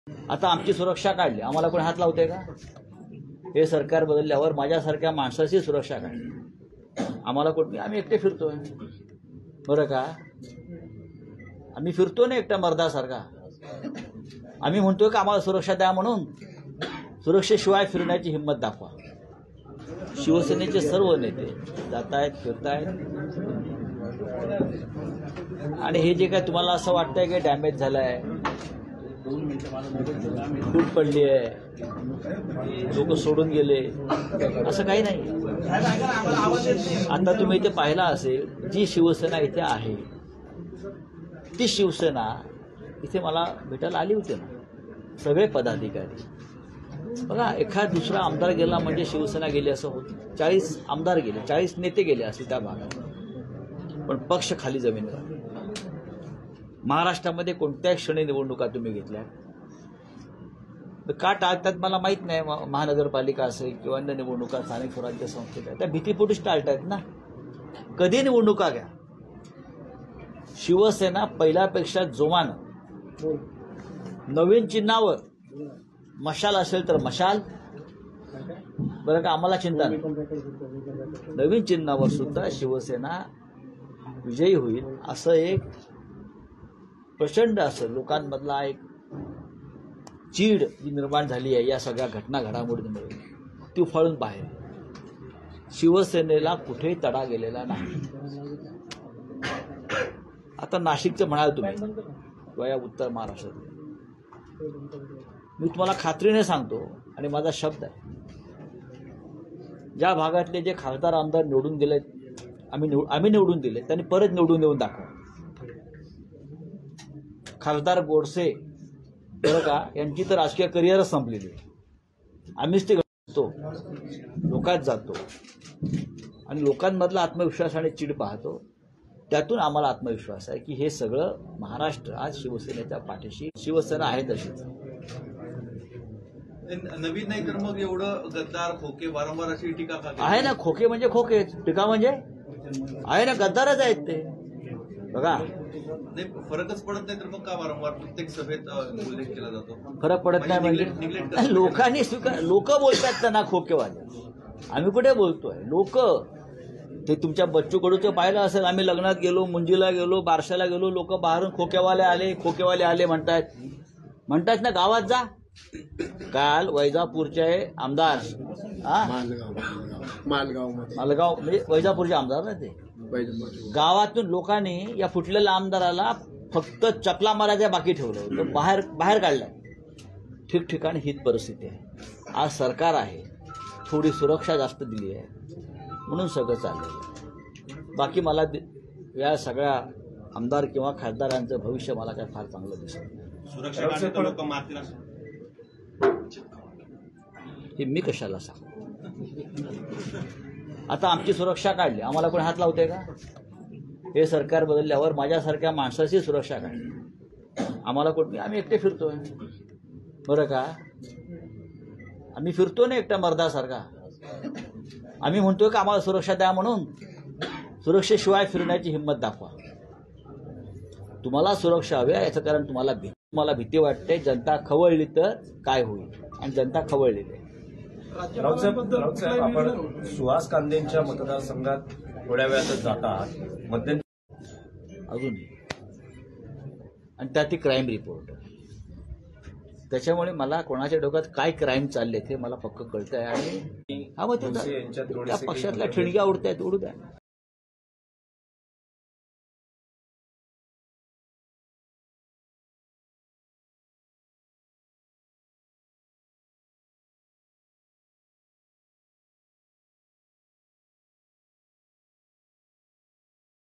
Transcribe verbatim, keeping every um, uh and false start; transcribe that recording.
आता आमची सुरक्षा काढली, आम्हाला कोणी हात लावते का? हे सरकार बदलल्यावर माझ्यासारख्या माणसाची सुरक्षा काढली, आम्हाला कोणी, आम्ही एकटे फिरतोय बरं का? आम्ही फिरतो ना एकटा मर्दासारखा. आम्ही म्हणतोय का आम्हाला सुरक्षा द्या म्हणून? सुरक्षेशिवाय फिरण्याची हिंमत दाखवा. शिवसेनेचे सर्व नेते जात आहेत, फिरतायत. आणि हे जे काय तुम्हाला असं वाटतंय की डॅमेज झालंय, फूट पडली आहे, लोक सोडून गेले, असं काही नाही. आता तुम्ही इथे पाहिला असेल, जी शिवसेना इथे आहे ती शिवसेना इथे मला भेटायला आली होती ना, सगळे पदाधिकारी. बघा, एखाद दुसरा आमदार गेला म्हणजे शिवसेना गेली असं होतं. चाळीस आमदार गेले, चाळीस नेते गेले असते त्या भागात, पण पक्ष खाली जमिनीवर. महाराष्ट्रामध्ये कोणत्याही क्षणी निवडणुका तुम्ही घेतल्या का टाळतात मला माहित नाही. महानगरपालिका असेल किंवा अन्य निवडणुका, स्थानिक स्वराज्य संस्थेच्या, त्या भीतीपोटीच टाळतायत ना. कधी निवडणुका घ्या, शिवसेना पहिल्यापेक्षा जोमानं नवीन चिन्हावर, मशाल असेल तर मशाल, बरं का, आम्हाला चिंता नाही, नवीन चिन्हावर सुद्धा शिवसेना विजयी होईल असं एक प्रचंड असं लोकांमधला एक चीड जी निर्माण झाली आहे या सगळ्या घटना घडामोडींमुळे, ती उफाळून बाहेर. शिवसेनेला कुठेही तडा गेलेला नाही. आता नाशिकचं म्हणाल तुम्ही किंवा या उत्तर महाराष्ट्रात, मी तुम्हाला खात्रीने सांगतो आणि माझा शब्द आहे, ज्या भागातले जे खासदार आमदार निवडून दिले, आम्ही निवड आम्ही निवडून दिले, त्यांनी परत निवडून देऊन दाखवा. खासदार गोडसे बरं का, यांची तर राजकीय करिअरच संपलेली. आम्हीच ते घडतो, लोकात जातो आणि लोकांमधला आत्मविश्वास आणि चिड पाहतो. त्यातून आम्हाला आत्मविश्वास आहे की हे सगळं महाराष्ट्र आज शिवसेनेच्या पाठीशी, शिवसेना आहे तशीच. नवीन नाही तर मग एवढं गद्दार, खोके, वारंवार अशी टीका आहे ना. खोके म्हणजे खोके, टीका म्हणजे आहे ना, गद्दारच आहेत ते. बघा, फरकच पडत नाही तर मग का वारंवार प्रत्येक सभेत उल्लेख केला जातो? फरक पडत नाही म्हणजे लोकांनी स्वीकार, लोक बोलतात त्यांना खोकेवाले. आम्ही कुठे बोलतोय, लोक. ते तुमच्या बच्चू कडूचं पाहिलं असेल, आम्ही लग्नात गेलो, मुंजीला गेलो, बारशाला गेलो, लोक बाहेरून खोकेवाले आले, खोकेवाले आले म्हणतात. म्हणतात ना, गावात जा. काल वैजापूरचे आमदार, मालगाव मालगाव म्हणजे वैजापूरचे आमदार ना, ते गावातून लोकांनी या फुटलेल्या आमदाराला फक्त चपला मारायच्या बाकी ठेवलं, तर बाहेर बाहेर काढलं. ठिकठिकाणी हीच परिस्थिती आहे. आज सरकार आहे, थोडी सुरक्षा जास्त दिली आहे म्हणून सगळं चाललंय. बाकी मला या सगळ्या आमदार किंवा खासदारांचं भविष्य मला काय फार चांगलं दिसत नाही. हे मी कशाला सांगू? आता आमची सुरक्षा काढली, आम्हाला कोणी हात लावते का? हे सरकार बदलल्यावर माझ्यासारख्या माणसाची सुरक्षा काढली, आम्हाला कोणी, आम्ही एकटे फिरतोय बरं का? आम्ही फिरतो ना एकटा मर्दासारखा. आम्ही म्हणतोय का आम्हाला सुरक्षा द्या म्हणून? सुरक्षेशिवाय फिरण्याची हिंमत दाखवा. तुम्हाला सुरक्षा हवी आहे याचं कारण तुम्हाला भीती, तुम्हाला भीती वाटते जनता खवळली तर काय होईल, आणि जनता खवळलेली आहे. रावसाहेब, रावसाहेब आपण सुहास कांदेंच्या मतदारसंघात थोड्या वेळातच जाता मध्यंतरी अजून, आणि त्यात क्राईम रिपोर्ट. त्याच्यामुळे मला कोणाच्या डोक्यात काय क्राईम चालले ते मला पक्क कळतंय. आणि हा, मग त्या पक्षातल्या ठिणग्या उडतायत, उडू द्या.